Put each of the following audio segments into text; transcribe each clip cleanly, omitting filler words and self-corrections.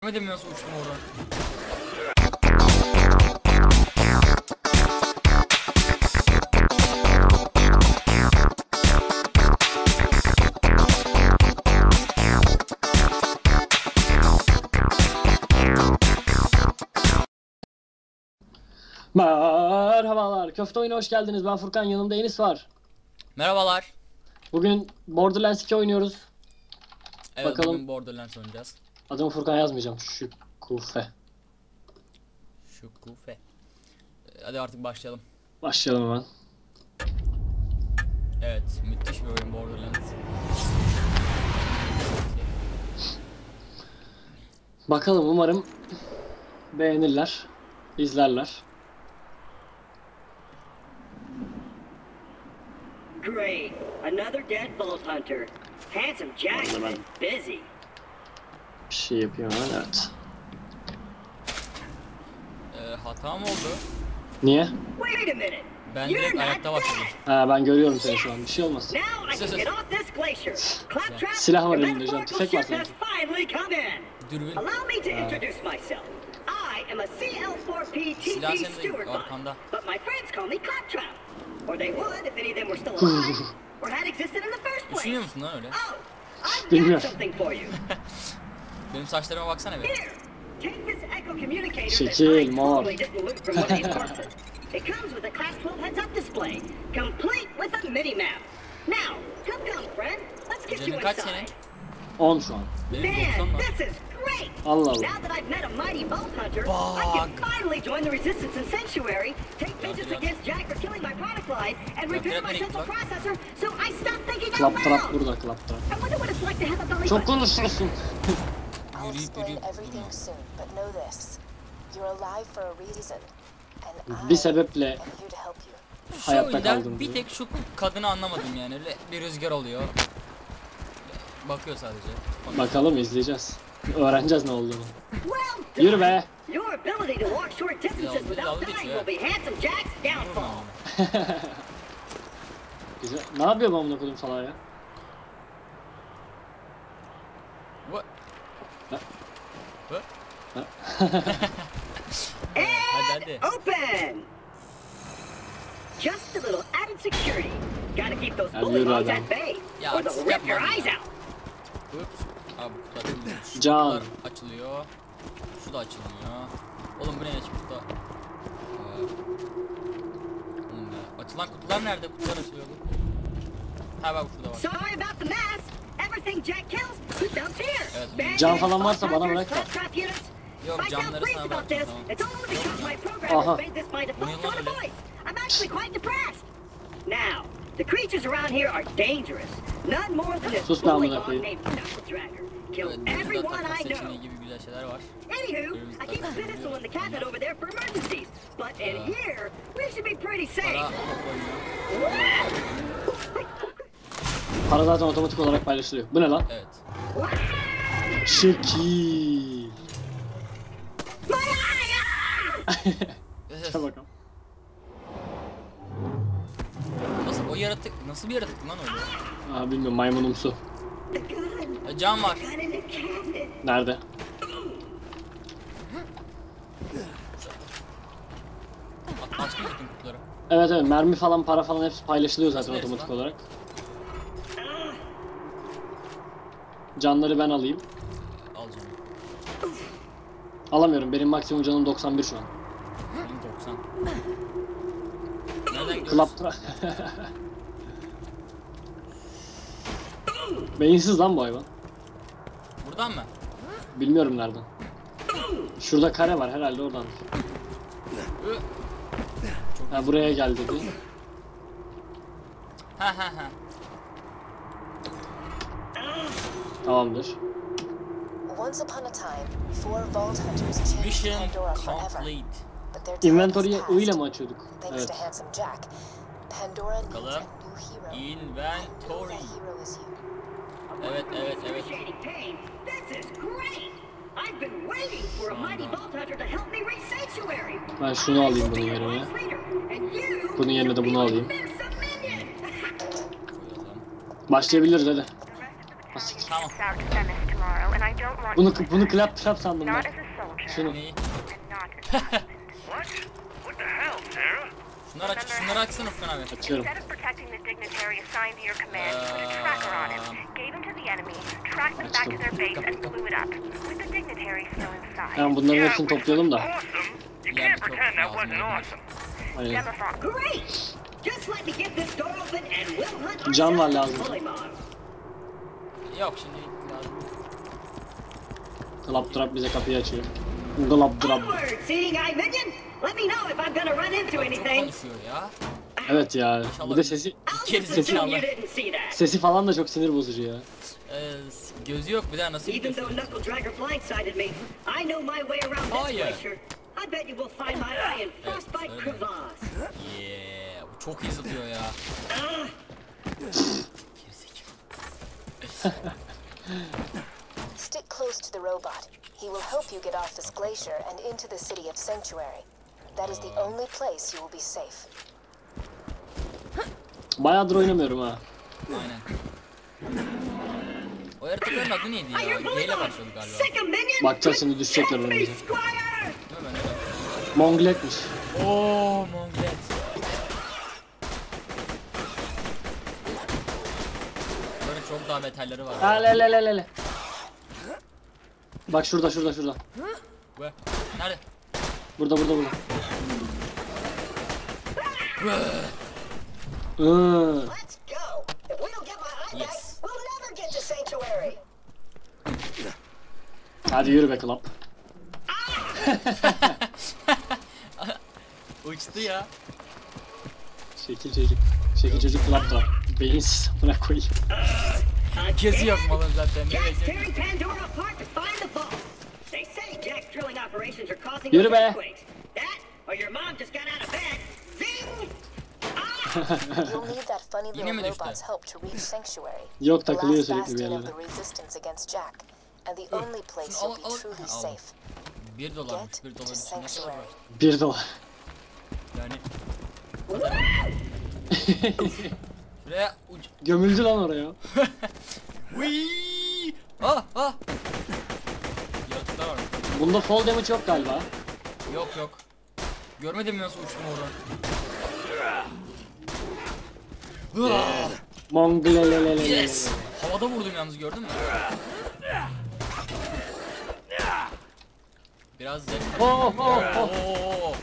Görmedim nasıl uçtum oradan. Merhabalar, Köfte Oyun'a hoş geldiniz. Ben Furkan, yanımda Enis var. Merhabalar. Bugün Borderlands 2 oynuyoruz. Evet, bakalım. bugün Borderlands oynayacağız. Adımı Furkan yazmayacağım. Şükufe. Şükufe. Hadi artık başlayalım. Başlayalım hemen. Evet, müthiş bir oyun Borderlands. Bakalım, umarım beğenirler, izlerler. Great. Another dead Vault Hunter. Handsome Jack's been busy. Bir şey yapıyorum hemen, evet. Hata mı oldu? Niye? Wait a minute. Ben You're direkt not ayakta başladım. Ha, ben görüyorum seni şu an. Bir şey olmaz. Now I can get off this glacier. Claptrap, Silah var the elinde hocam, metaphorical tüfek var ship has sanki. finally come in. Dürbün. Allow me to introduce myself. I am a CL4P Silah TP senin de steward bot, arkanda. but my friends call me Claptrap. Or they would if any of them were still alive, or had existed in the first place. Düşünüyor musun lan öyle? Oh, I've got Bilmiyorum. something for you. Benim saçlarıma baksana bir. Here, take this echo communicator that Şekil, I mor. totally didn't loot from one of these corpses. It comes with a Class 12 heads-up display, complete with a mini-map. Now, come, friend. Let's get you Canın kaç inside. senin? 10 şu an. Benim 90 Man, var. this is great! Allah Allah. Now that I've met a mighty Vault Hunter, I can finally join the Resistance in Sanctuary, take vengeance against Jack for killing my product line, and repair my central processor so I stop thinking out Claptrap loud. burada, Claptrap. I wonder what it's like to have a belly Çok button. konuşuyorsun. I'll explain everything soon, but know this. You're alive for a reason. And Bir I sebeple am here to help you. Şu hayatta oyunda kaldım bir diyor. tek şu kadını anlamadım yani. Öyle bir rüzgar oluyor. Bakıyor sadece. Bakalım, izleyeceğiz. Öğreneceğiz ne olduğunu. Well done. Yürü be. Your ability to walk short distances Ya, without dalga dying geçiyor. will be Handsome Jack's downfall. Güzel. Ne yapıyor bu amına koyayım salağa ya? What? Ha? What? Ha? Hadi. And open! Just a little added security. Gotta keep those Hadi bully yürü bugs adam. at bay, Ya, or they'll rip your yapma eyes ya. out. Ups. Abi kutular açılıyor. Şu Can. kutular açılıyor. Şu da açılmıyor. Oğlum bu ne açık kutu? Açılan kutular nerede? Kutular açılıyor. Ha bak şurada var. Sorry about the mess. Everything Jack kills, he dumps here. Evet. Bad Can news, falan varsa Vault bana Hunters, bırak da. Claptrap units. Yok, If I sound canları pleased sana about bırakacağım, this, tamam. it's only because my Aha. programmers made this by default Bu ne tone lan of öyle? voice. I'm actually quite depressed. Now, the creatures around here are dangerous. None more than this Sus lan bully amına bug koyayım. named Knuckle Dragger. Killed Evet, everyone burada takas I know. seçeneği gibi güzel şeyler var. Anywho, I keep a pistol in the cabinet over there for emergencies. But in here, we should be pretty Para safe. toplanıyor. Para zaten otomatik olarak paylaşılıyor. Bu ne lan? Evet. Şekil. Şuna bakalım. Nasıl o yaratık nasıl bir yaratık lan öyle? Aa, bilmiyorum, maymunumsu. Can var. Nerede? Açtım bütün kutuları. Evet evet, mermi falan, para falan hepsi paylaşılıyor zaten Nasıl otomatik lan? olarak. Canları ben alayım. Alacağım. Alamıyorum, benim maksimum canım 91 şu an. Benim 90. Nereden gidiyoruz? Klaptra. Beyinsiz lan bu hayvan. Buradan mı? Bilmiyorum nereden. Şurada kare var herhalde, oradan. Çok Ha, buraya gel dedi. ha. Tamamdır. Once upon a time, 4 Vault Hunters changed Mission Pandora forever. complete. But their time has Inventory'e I ile passed. mi açıyorduk? Thanks Evet. to Handsome Jack, Pandora needs a Bakalım. new hero. I know Inventory. that hero is you. Evet. Excruciating pain. This is great. I've been waiting for a mighty Vault Hunter to help me reach Sanctuary. Ben şunu alayım bunun I will be yerine. your lost leader, and you Bunun yerine de will be bunu my alayım. fearsome minion. Koyalım. Başlayabiliriz hadi. Tamam. Out to Venice tomorrow and and I don't want Bunu clap trap sandım not ben. as a soldier Şunu. Neyi? and not as a husband. What? What the hell, Sarah? Şunları açsana Furkan abi. Açıyorum. Instead of protecting the dignitary assigned to your command, you put a tracker on him, gave him to the enemy, tracked them back to their base, and blew it up, with the dignitary still inside. Tamam bunların hepsini toplayalım da. Awesome. You Yeah, can't but pretend that awesome, wasn't yeah. awesome. Aynen. Demifrost. Great! Just let me get this door open and we'll hunt Can var ourselves lazım. a Bullymong. Yok şimdi lazım. Clap trap bize kapıyı açıyor. Clap trap. Onward, seeing eye minion! Let me know if I'm gonna run into Çok anything. konuşuyor ya. Evet ya. Bir de sesi I'll Geri just assume zekalı. you didn't see that. sesi falan da çok sinir bozucu ya. Gözü yok bir daha nasıl Even though gidiyorsun? Knuckle Dragger blindsided me, I know my way around Oh, this yeah. glacier. I bet you will find my eye in Frostbite öyle. Crevasse. Yeah, bu çok iyi zıplıyor ya. Ah, Gerizekalı. Stick close to the robot. He will help you get off this glacier and into the city of Sanctuary. That is the only place you will be safe. Bayağıdır oynamıyorum ha. Aynen. O yaratıkların adı neydi I ya? hear G ile Bullymong! başladı galiba. Sick a minion! Bakacağız şimdi, düşecekler Check me, önümüze. Squire! Değil mi ben öyle? Mongletmiş. Ooo Monglet. Bunların çok daha beterleri var. Alelelelele. Bak şurada. Ve nerede? Burada. Let's go! If we don't get my eye back, Yes. we'll never get to Sanctuary. Hadi yürü be Clap. Uçtu ya. Şekil çocuk Clap trap. Beyinsiz amına koyayım. Gezi yok malın zaten. Ne Jack's bekliyorsun? tearing Pandora apart to find the vault. They say Jack's drilling operations are causing Yürü those be. earthquakes. That, or your mom just got out of bed. Zing! You'll need that funny Yine mi little düştü? robot's help to reach Sanctuary. Yok, The takılıyor last sürekli bir bastion of yerlere. the resistance against Jack, and the only place Al, you'll be al, truly al. safe. 1 dolarmış. Get 1 to dolar için ne kadar var? Sanctuary. $1. Yani. Şuraya uç. Gömüldü lan oraya. Wii! Ah ah! Yaratıklar var. Bunda fall damage yok galiba. Yok. Görmedin mi nasıl uçtum oradan? Monglelelelele. Yes! Havada vurdum yalnız gördün mü? Biraz zevk. Oh. Oo.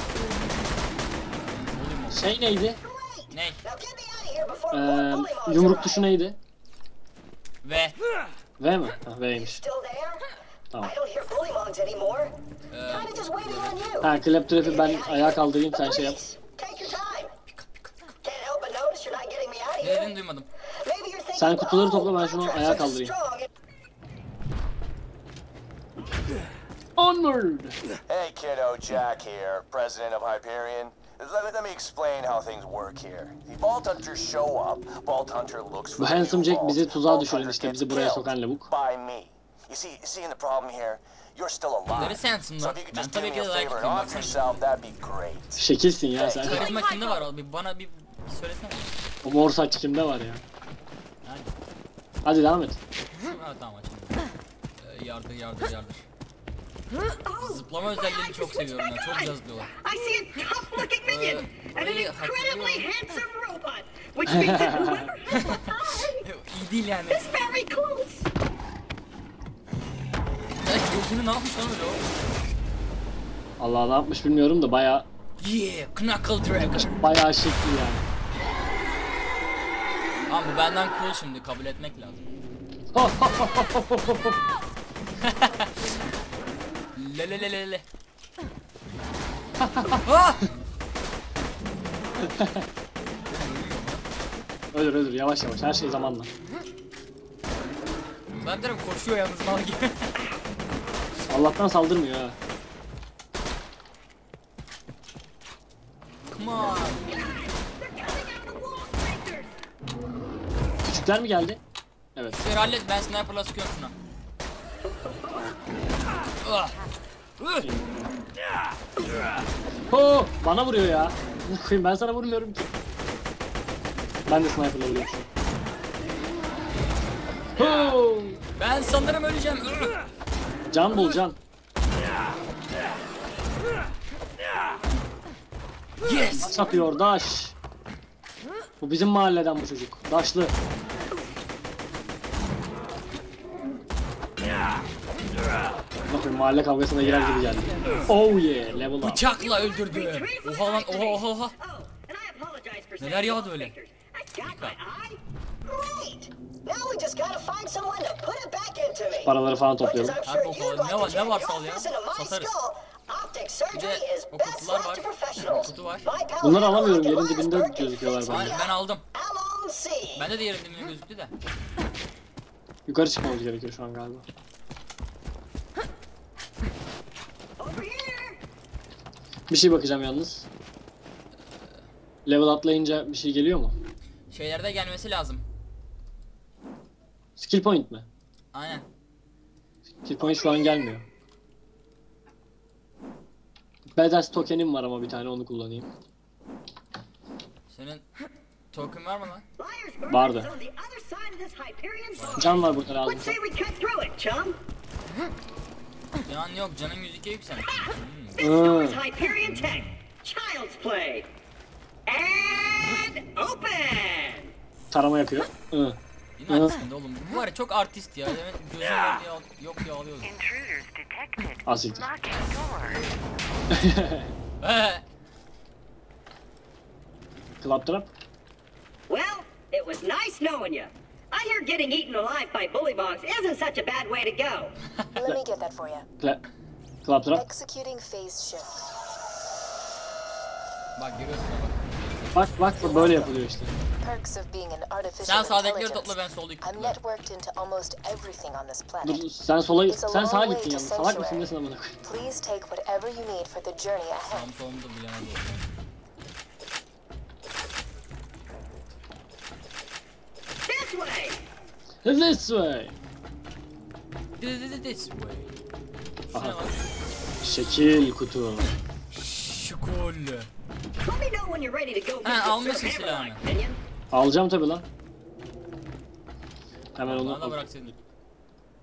Şey neydi? Ne? Now get me out of here before more Bullymongs Yumruk arrive. tuşu neydi? Ve V mi? Ha, V'ymiş. Still there? Tamam. I don't hear Bullymongs anymore. Kinda just waiting on you. Ha, clap trap'i ben ayağa kaldırayım, sen şey yap. Please, take your time. Can't help but notice you're not getting me out of ne here. dediğini duymadım. Maybe you're thinking, Sen kutuları oh, topla, ben şunu Claptrap's ayağa such a kaldırayım. strong- Onward! Hey kiddo, Jack here, president of Hyperion. Let me explain how things work here. The Vault Hunters show up, Vault Hunter looks for Bu the handsome new Jack vault, bizi tuzağa Vault düşüren Hunter işte, gets bizi buraya killed sokan lavuk. by me. You see the problem here? You're still alive. Neresi handsome So lan? if you could Ben just do tabii me ki a de like favor and yapayım off bak. yourself, that'd be great. Şekilsin ya sen. Karizma kimde var o? Bana bir söylesene. O mor saç kimde var ya? Hadi. Hadi devam et. Ha tamam açalım. Yardır. Zıplama özelliğini çok seviyorum ya. Çok güzel zıplıyorlar. I see a tough-looking minion and an burayı incredibly hatırlıyorum. handsome robot, which means that whoever has the eye İyi değil yani. is very close. Gözünü ne yapmış lan öyle o? Allah ne yapmış bilmiyorum da bayağı Yeah, Knuckle Dragger. şekli yani. Ama bu benden cool şimdi kabul etmek lazım. Lelelelele. Ah! Ölür yavaş her şey zamanla. Ben derim koşuyor yalnız mal gibi. Allah'tan saldırmıyor ha. Come on. Küçükler mi geldi? Evet. Şöyle hallet ben sniper'la sıkıyorum şuna. Ah! Bana vuruyor ya. Koyayım, ben sana vurmuyorum ki. Ben de sniper'la vuruyorum şu an. Ben sanırım öleceğim. Can bul can. Yes. Daş atıyor daş. Bu bizim mahalleden bu çocuk. Daşlı. Bakın mahalle kavgasına girer gibi geldi. Oh yeah, level up. Bıçakla öldürdü. Oha lan, oha. Oh, and I apologize for Neler saying yağdı those öyle? pictures. I got my eye. Great! Now we just gotta find someone to put it back into me. Paraları falan Because topluyorum. I'm sure Abi you'd o like ne to var, check ne var your sal ya? face into my Satarız. skull. Optic Bir surgery de is o best kutular left var. to professionals. Kutu var. My pal Bunları Hannah alamıyorum. like Yerin to dibinde last gözüküyorlar work bende. Ben aldım. Alon C. Bende de yerin dibinde gözüktü de. Yukarı çıkmamız gerekiyor şu an galiba. Over here. Bir şey bakacağım yalnız. Level atlayınca bir şey geliyor mu? Şeylerde gelmesi lazım. Skill point mi? Aynen. Skill point şu an gelmiyor. Badass tokenim var ama bir tane onu kullanayım. Senin token var mı lan? Liarsburg Vardı. is on the other side of this Hyperion bar. Can var burada lazım. Let's say we cut through it, chum. Can yok, canın %2'ye yükselmiş. This door is Hyperion Tech. Child's play. And open. Tarama yapıyor. Yine artistinde oğlum. Bu var ya çok artist ya. Demek gözüm var diye yok diye ağlıyoruz. Intruders detected. Asiktir. Locking door. Claptrap. Well, it was nice knowing you. I hear getting eaten alive by bullymongs isn't such a bad way to go. Let me get that for you. Claptrap. Executing phase shift. Bak görüyorsun bak. Bak bu böyle yapılıyor işte. Perks of being an Sen artificial sağdakileri intelligence. topla, ben soldaki I'm kutuları. networked into almost everything on this Dur planet. sen sağa gittin yalnız. Salak mısın nesin amına koyayım? Please take whatever you need for the journey ahead. Tam solumu da bilemez oldum. This way. This way. This way. Aha. Şuna bak. Şekil kutu. Şukul. Let me know when you're ready to go. Ha, meet the almışsın Sir silahını. Hammerlock, Minion. Alacağım tabi lan. Hemen Bana da onu. bıraksaydın.